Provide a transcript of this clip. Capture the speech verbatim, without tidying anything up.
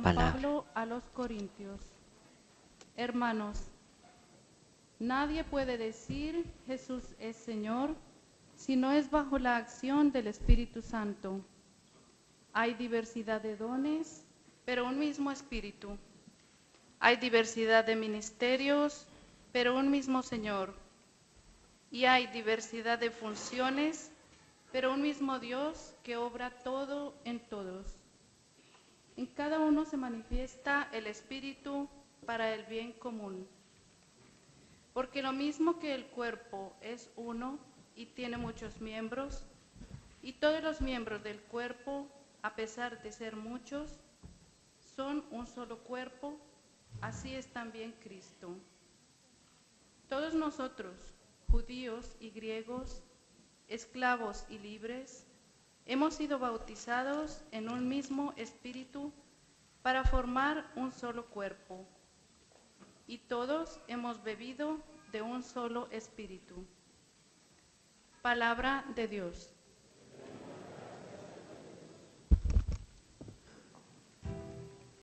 palabra. Pablo a los Corintios. Hermanos, nadie puede decir Jesús es Señor si no es bajo la acción del Espíritu Santo. Hay diversidad de dones, pero un mismo Espíritu. Hay diversidad de ministerios, pero un mismo Señor. Y hay diversidad de funciones, pero un mismo Dios que obra todo en todos. En cada uno se manifiesta el Espíritu para el bien común. Porque lo mismo que el cuerpo es uno y tiene muchos miembros, y todos los miembros del cuerpo, a pesar de ser muchos, son un solo cuerpo, así es también Cristo. Todos nosotros, judíos y griegos, esclavos y libres, hemos sido bautizados en un mismo espíritu para formar un solo cuerpo. Y todos hemos bebido de un solo espíritu. Palabra de Dios.